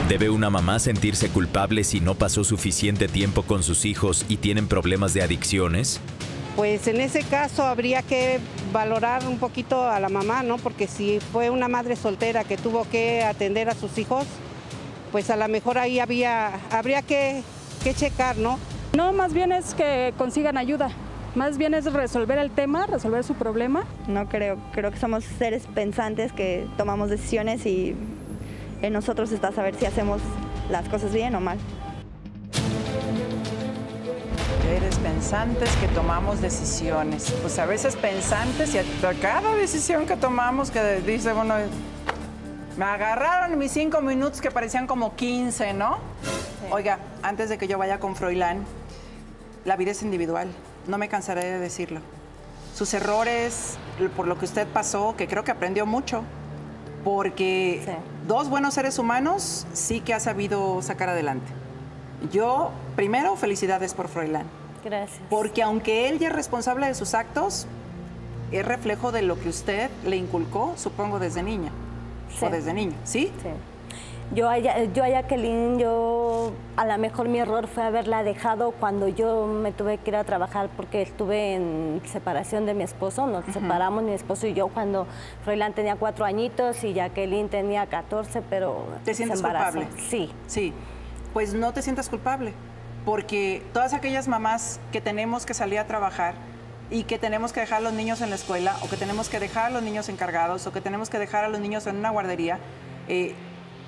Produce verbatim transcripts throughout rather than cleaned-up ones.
¿Debe una mamá sentirse culpable si no pasó suficiente tiempo con sus hijos y tienen problemas de adicciones? Pues en ese caso habría que valorar un poquito a la mamá, ¿no? Porque si fue una madre soltera que tuvo que atender a sus hijos, pues a lo mejor ahí había, habría que, que checar, ¿no? No, más bien es que consigan ayuda. Más bien es resolver el tema, resolver su problema. No creo, creo que somos seres pensantes que tomamos decisiones y en nosotros está saber si hacemos las cosas bien o mal. Seres pensantes que tomamos decisiones. Pues a veces pensantes y a cada decisión que tomamos que dice uno, me agarraron mis cinco minutos que parecían como quince, ¿no? Sí. Oiga, antes de que yo vaya con Froilán, la vida es individual. No me cansaré de decirlo. Sus errores, por lo que usted pasó, que creo que aprendió mucho, porque sí. Dos buenos seres humanos sí que ha sabido sacar adelante. Yo, primero, felicidades por Froilán. Gracias. Porque aunque él ya es responsable de sus actos, es reflejo de lo que usted le inculcó, supongo, desde niña. Sí. O desde niño, ¿sí? Sí. Yo a, yo a Jacqueline, yo a lo mejor mi error fue haberla dejado cuando yo me tuve que ir a trabajar porque estuve en separación de mi esposo, nos uh-huh. separamos mi esposo y yo cuando Froilán tenía cuatro añitos y Jacqueline tenía catorce, pero ¿te sientes culpable? Sí. Sí, pues no te sientas culpable, porque todas aquellas mamás que tenemos que salir a trabajar y que tenemos que dejar a los niños en la escuela o que tenemos que dejar a los niños encargados o que tenemos que dejar a los niños en una guardería, eh,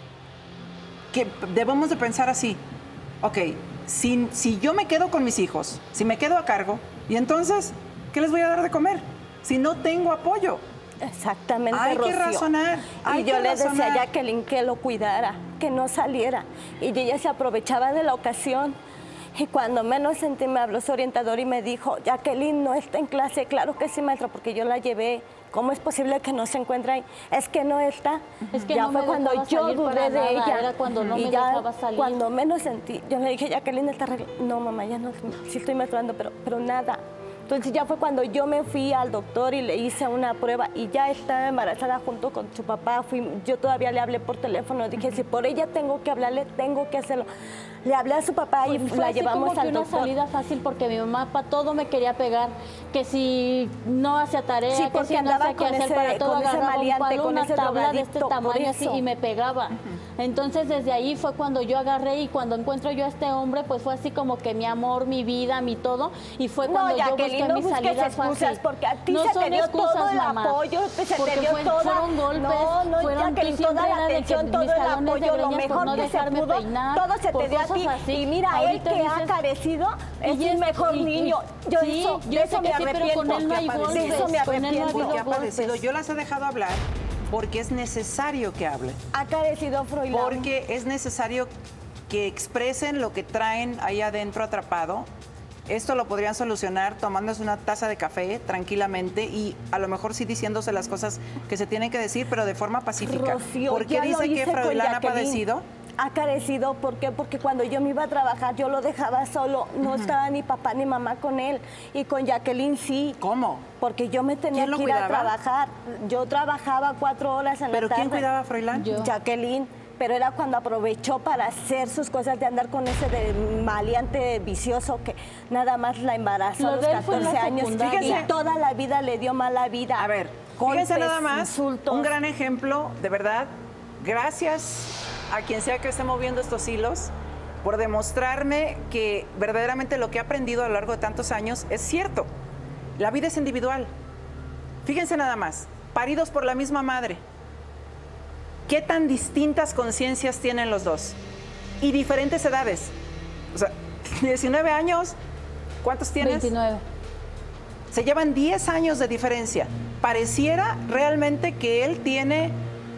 que debemos de pensar así, ok, si, si yo me quedo con mis hijos, si me quedo a cargo, y entonces, ¿qué les voy a dar de comer? Si no tengo apoyo. Exactamente, Hay Rocío. que razonar. Hay y yo que le razonar. decía a Jacqueline que lo cuidara, que no saliera. Y ella se aprovechaba de la ocasión. Y cuando menos sentí, me habló su orientador y me dijo, Jacqueline no está en clase. Claro que sí, maestra, porque yo la llevé. ¿Cómo es posible que no se encuentre ahí? Es que no está. Es que ya no fue me cuando yo dudé de ella. Era cuando no y me ya dejaba salir. Cuando menos sentí, yo le dije, Jacqueline está arreglada. No, mamá, ya no, sí estoy menstruando, pero, pero nada. Entonces ya fue cuando yo me fui al doctor y le hice una prueba y ya estaba embarazada junto con su papá. Fui, yo todavía le hablé por teléfono, dije, si por ella tengo que hablarle, tengo que hacerlo. Le hablé a su papá y fue la así llevamos como que al una doctor. salida fácil porque mi mamá para todo me quería pegar, que si no hacía tarea, sí, que si no hacía qué hacer, para todo agarraba un palo, una tabla de este tamaño así y me pegaba. Uh-huh. Entonces desde ahí fue cuando yo agarré y cuando encuentro yo a este hombre, pues fue así como que mi amor, mi vida, mi todo, y fue cuando no, yo busqué no mi salida fácil. Porque a ti no se son te dio excusas, todo el mamá, apoyo, se porque te dio fue, toda... fueron golpes, no, no, fueron Jacqueline, toda la atención, todo el apoyo, lo mejor no que se pudo, peinar, todo se te dio a ti. Así. Y mira, ahorita él que dices, ha carecido es es, el mejor y, niño. Yo sí, eso, yo de eso me sí, arrepiento. pero con él no hay golpes, de eso me con él no ha arrepiento. habido que ha padecido. golpes. Yo las he dejado hablar porque es necesario que hablen. Ha carecido Froilán. Porque es necesario que expresen lo que traen ahí adentro atrapado. Esto lo podrían solucionar tomándose una taza de café tranquilamente y a lo mejor sí diciéndose las cosas que se tienen que decir, pero de forma pacífica. Rocío, ¿Por qué dice que Froilán ha padecido? Ha carecido, ¿por qué? Porque cuando yo me iba a trabajar, yo lo dejaba solo, no uh-huh. estaba ni papá ni mamá con él, y con Jacqueline sí. ¿Cómo? Porque yo me tenía que ir cuidaba? a trabajar, yo trabajaba cuatro horas en ¿Pero la tarde. quién cuidaba a Froilán? Yo. Jacqueline, pero era cuando aprovechó para hacer sus cosas, de andar con ese de maleante vicioso que nada más la embarazó Lo a los de él fue en la catorce años, Fíjense. y toda la vida le dio mala vida. A ver, golpes, fíjense nada más, insultos. un gran ejemplo, de verdad, gracias a quien sea que esté moviendo estos hilos, por demostrarme que verdaderamente lo que he aprendido a lo largo de tantos años es cierto. La vida es individual. Fíjense nada más, paridos por la misma madre. ¿Qué tan distintas conciencias tienen los dos? Y diferentes edades. O sea, diecinueve años, ¿cuántos tienes? veintinueve. Se llevan diez años de diferencia. Pareciera realmente que él tiene,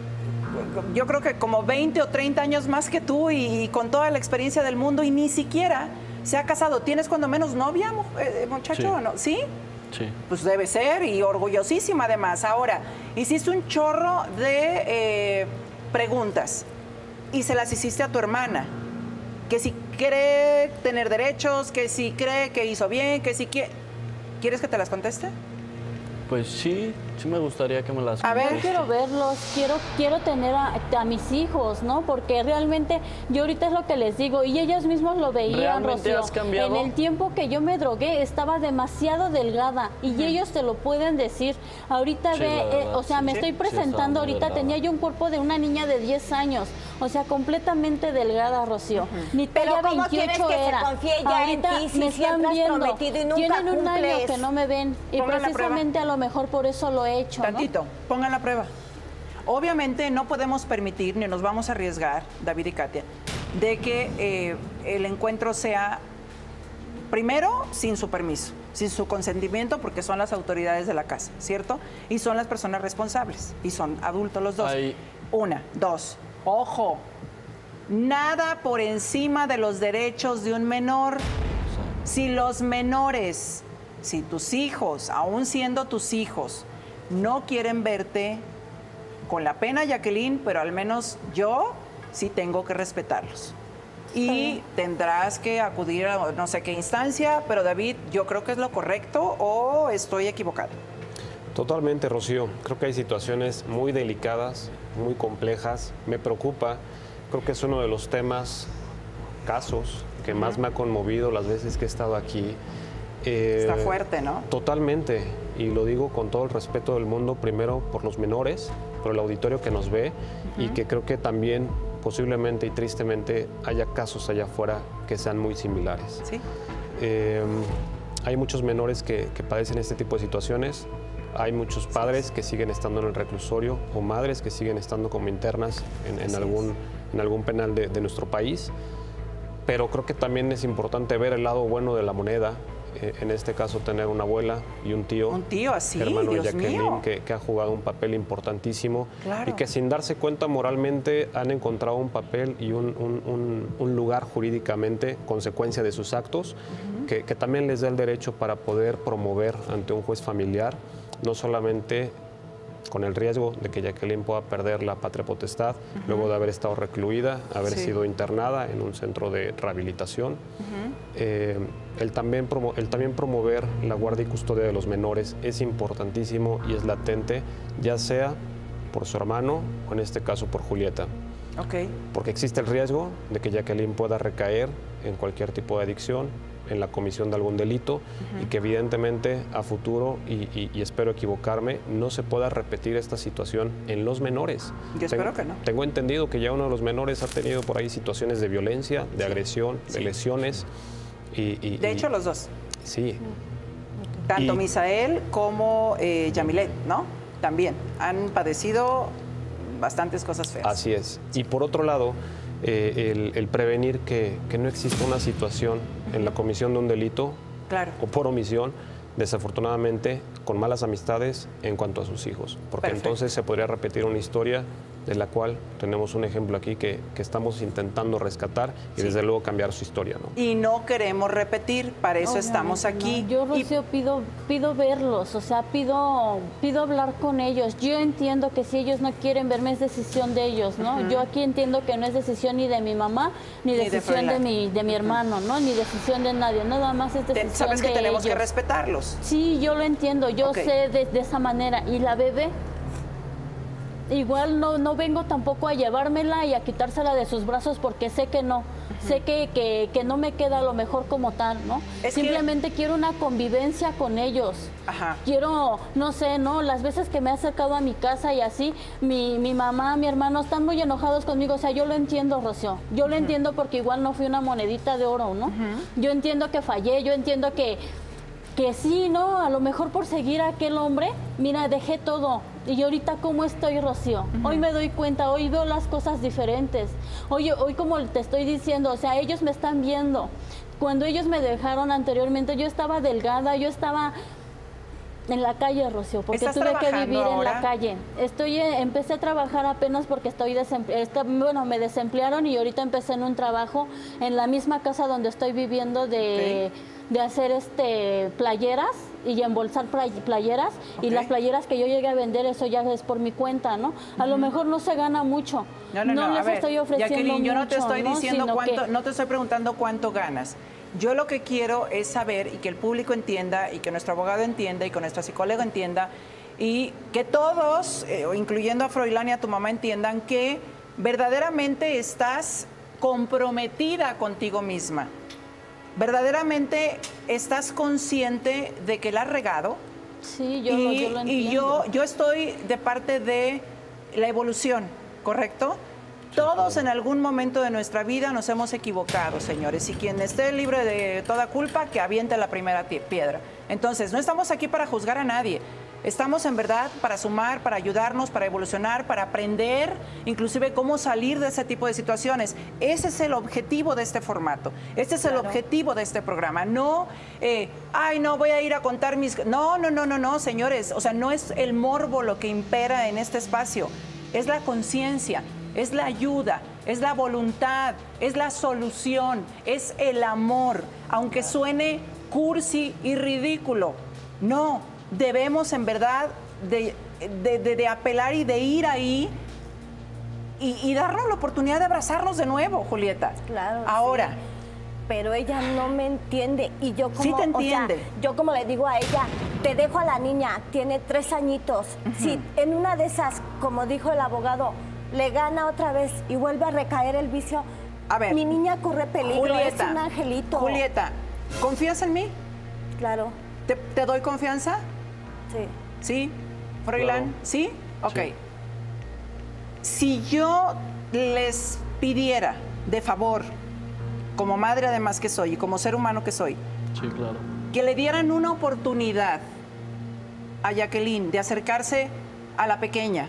yo creo que como veinte o treinta años más que tú y, y con toda la experiencia del mundo y ni siquiera se ha casado. ¿Tienes cuando menos novia, eh, muchacho? Sí. ¿No? ¿Sí? Sí. Pues debe ser y orgullosísima además. Ahora, hiciste un chorro de eh, preguntas y se las hiciste a tu hermana. Que si cree tener derechos, que si cree que hizo bien, que si quiere... ¿Quieres que te las conteste? Pues sí, Sí me gustaría que me las A ver, conteste. Quiero verlos, quiero, quiero tener a, a mis hijos, ¿no? Porque realmente yo ahorita es lo que les digo y ellos mismos lo veían, ¿Realmente Rocío. has cambiado? En el tiempo que yo me drogué estaba demasiado delgada y uh-huh. ellos te lo pueden decir. Ahorita Sí, ve, la verdad, eh, o sea, sí. me estoy Sí, presentando estaba muy ahorita, delgada. tenía yo un cuerpo de una niña de diez años, o sea, completamente delgada, Rocío. Uh-huh. Mi Pero talla ¿cómo quieres veintiocho que era. se confíe ya ahorita en ti si me siempre están has viendo. prometido y nunca Tienen un año cumples? que no me ven y Pongan la precisamente a lo mejor por eso lo he hecho, ¿no? Tantito, pongan la prueba. Obviamente no podemos permitir, ni nos vamos a arriesgar, David y Katia, de que eh, el encuentro sea, primero, sin su permiso, sin su consentimiento, porque son las autoridades de la casa, ¿cierto? Y son las personas responsables, y son adultos los dos. Ahí. Una, dos, ojo, nada por encima de los derechos de un menor. Si los menores, si tus hijos, aún siendo tus hijos, no quieren verte, con la pena, Jacqueline, pero al menos yo sí tengo que respetarlos. Y tendrás que acudir a no sé qué instancia, pero David, yo creo que es lo correcto o estoy equivocado. Totalmente, Rocío. Creo que hay situaciones muy delicadas, muy complejas. Me preocupa. Creo que es uno de los temas, casos, que más me ha conmovido las veces que he estado aquí. Eh, Está fuerte, ¿no? Totalmente. Y lo digo con todo el respeto del mundo, primero por los menores, por el auditorio que nos ve uh-huh. y que creo que también posiblemente y tristemente haya casos allá afuera que sean muy similares. Sí. Eh, hay muchos menores que, que padecen este tipo de situaciones. Hay muchos padres que siguen estando en el reclusorio o madres que siguen estando como internas en, en, algún, en algún penal de, de nuestro país. Pero creo que también es importante ver el lado bueno de la moneda. Eh, en este caso, tener una abuela y un tío. Un tío así, hermano Dios de Jacqueline, mío. que, que ha jugado un papel importantísimo. Claro. Y que sin darse cuenta moralmente han encontrado un papel y un, un, un, un lugar jurídicamente, consecuencia de sus actos, uh-huh. que, que también les da el derecho para poder promover ante un juez familiar, no solamente con el riesgo de que Jacqueline pueda perder la patria potestad, uh-huh. luego de haber estado recluida, haber sí. sido internada en un centro de rehabilitación. Uh-huh. eh, el, también promo el también promover la guardia y custodia de los menores es importantísimo y es latente, ya sea por su hermano o en este caso por Julieta. Okay. Porque existe el riesgo de que Jacqueline pueda recaer en cualquier tipo de adicción, en la comisión de algún delito uh-huh. y que evidentemente a futuro, y, y, y espero equivocarme, no se pueda repetir esta situación en los menores. Yo espero que no. Tengo entendido que ya uno de los menores ha tenido por ahí situaciones de violencia, de sí. agresión, sí. de lesiones. Y, y, de hecho, y, los dos. Sí. Tanto y, Misael como eh, Yamilet, ¿no? También han padecido bastantes cosas feas. Así es. Y por otro lado, eh, el, el prevenir que, que no exista una situación en la comisión de un delito claro. o por omisión, desafortunadamente, con malas amistades en cuanto a sus hijos. Porque Perfecto. Entonces se podría repetir una historia de la cual tenemos un ejemplo aquí que, que estamos intentando rescatar y sí. desde luego cambiar su historia, ¿no? Y no queremos repetir, para eso no, estamos aquí. No. Yo, Rocío, y... pido, pido verlos, o sea, pido, pido hablar con ellos. Yo entiendo que si ellos no quieren verme es decisión de ellos, ¿no? Uh-huh. Yo aquí entiendo que no es decisión ni de mi mamá, ni, ni decisión de, de, mi, de mi hermano, ¿no? Ni decisión de nadie, nada más es decisión ¿Sabes que de tenemos ellos. que respetarlos? Sí, yo lo entiendo, yo okay. sé de, de esa manera. ¿Y la bebé? Igual no, no vengo tampoco a llevármela y a quitársela de sus brazos porque sé que no, uh-huh. sé que, que, que no me queda a lo mejor como tal, ¿no? Es Simplemente que... quiero una convivencia con ellos. Ajá. Quiero, no sé, ¿no? Las veces que me he acercado a mi casa y así, mi, mi mamá, mi hermano están muy enojados conmigo, o sea, yo lo entiendo, Rocío, yo lo uh-huh. entiendo porque igual no fui una monedita de oro, ¿no? Uh-huh. Yo entiendo que fallé, yo entiendo que... Que sí, ¿no? A lo mejor por seguir a aquel hombre, mira, dejé todo. Y ahorita, ¿cómo estoy, Rocío? Uh-huh. Hoy me doy cuenta, hoy veo las cosas diferentes. Hoy, hoy, como te estoy diciendo, o sea, ellos me están viendo. Cuando ellos me dejaron anteriormente, yo estaba delgada, yo estaba en la calle, Rocío, porque tuve que vivir ahora? en la calle. Estoy, empecé a trabajar apenas porque estoy desempleada. Bueno, me desemplearon y ahorita empecé en un trabajo en la misma casa donde estoy viviendo de... Okay. de hacer este playeras y embolsar playeras okay. y las playeras que yo llegué a vender, eso ya es por mi cuenta, ¿no? A uh-huh. lo mejor no se gana mucho. No, no, no. no les a ver, estoy ofreciendo Jacqueline, yo no te mucho, estoy diciendo ¿no? cuánto, que... no te estoy preguntando cuánto ganas. Yo lo que quiero es saber y que el público entienda y que nuestro abogado entienda y que nuestra psicóloga entienda y que todos, eh, incluyendo a Froilán y a tu mamá, entiendan que verdaderamente estás comprometida contigo misma. Verdaderamente estás consciente de que la has regado. Sí, yo, y, lo, yo lo entiendo. Y yo, yo estoy de parte de la evolución, ¿correcto? Todos en algún momento de nuestra vida nos hemos equivocado, señores, y quien esté libre de toda culpa, que aviente la primera piedra. Entonces, no estamos aquí para juzgar a nadie. Estamos en verdad para sumar, para ayudarnos, para evolucionar, para aprender, inclusive cómo salir de ese tipo de situaciones. Ese es el objetivo de este formato. Este es el claro. objetivo de este programa. No, eh, ay, no, voy a ir a contar mis... No, no, no, no, no, señores. O sea, no es el morbo lo que impera en este espacio. Es la conciencia, es la ayuda, es la voluntad, es la solución, es el amor. Aunque suene cursi y ridículo, no. Debemos en verdad de, de, de, de apelar y de ir ahí y, y darnos la oportunidad de abrazarnos de nuevo, Julieta. Claro. Ahora. Sí. Pero ella no me entiende y yo como... Sí te entiende. O sea, yo como le digo a ella, te dejo a la niña, tiene tres añitos. Uh-huh. Si en una de esas, como dijo el abogado, le gana otra vez y vuelve a recaer el vicio, a ver, mi niña corre peligro, Julieta, es un angelito. Julieta, ¿confías en mí? Claro. ¿Te, te doy confianza? Sí. ¿Sí? ¿Froilán? Claro. ¿Sí? Ok. Sí. Si yo les pidiera de favor, como madre además que soy y como ser humano que soy, sí, claro. que le dieran una oportunidad a Jacqueline de acercarse a la pequeña,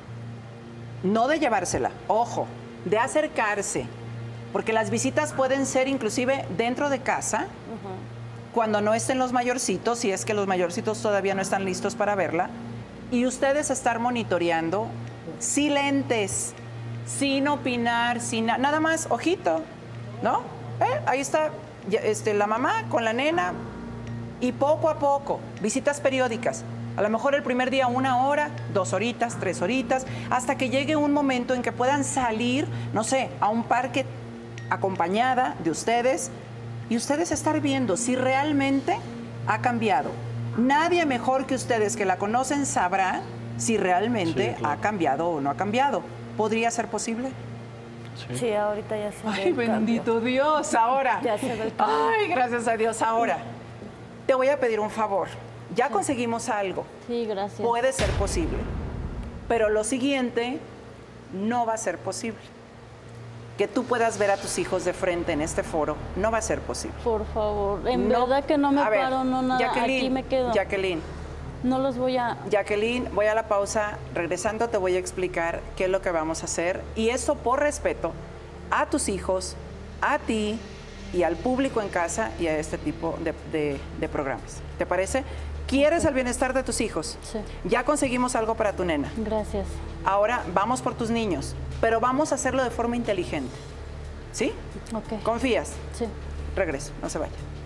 no de llevársela, ojo, de acercarse, porque las visitas pueden ser inclusive dentro de casa, uh-huh. cuando no estén los mayorcitos, si es que los mayorcitos todavía no están listos para verla, y ustedes estar monitoreando silentes, sin opinar, sin na- nada más, ojito, ¿no? ¿Eh? Ahí está ya, este, la mamá con la nena y poco a poco, visitas periódicas. A lo mejor el primer día una hora, dos horitas, tres horitas, hasta que llegue un momento en que puedan salir, no sé, a un parque acompañada de ustedes y ustedes estar viendo si realmente ha cambiado. Nadie mejor que ustedes que la conocen sabrá si realmente sí, claro. ha cambiado o no ha cambiado. ¿Podría ser posible? Sí, sí ahorita ya se ve. Ay, bendito cambio. Dios, ahora. Ya se ve el cambio. Ay, gracias a Dios, ahora. Te voy a pedir un favor. Ya sí. conseguimos algo. Sí, gracias. Puede ser posible. Pero lo siguiente no va a ser posible. Que tú puedas ver a tus hijos de frente en este foro, no va a ser posible. Por favor, en no, verdad que no me ver, paro, no nada, aquí me quedo. Jacqueline. No los voy a... Jacqueline, voy a la pausa. Regresando te voy a explicar qué es lo que vamos a hacer. Y esto por respeto a tus hijos, a ti y al público en casa y a este tipo de, de, de programas. ¿Te parece? ¿Quieres el bienestar de tus hijos? Sí. Ya conseguimos algo para tu nena. Gracias. Ahora vamos por tus niños, pero vamos a hacerlo de forma inteligente. ¿Sí? Ok. ¿Confías? Sí. Regreso, no se vaya.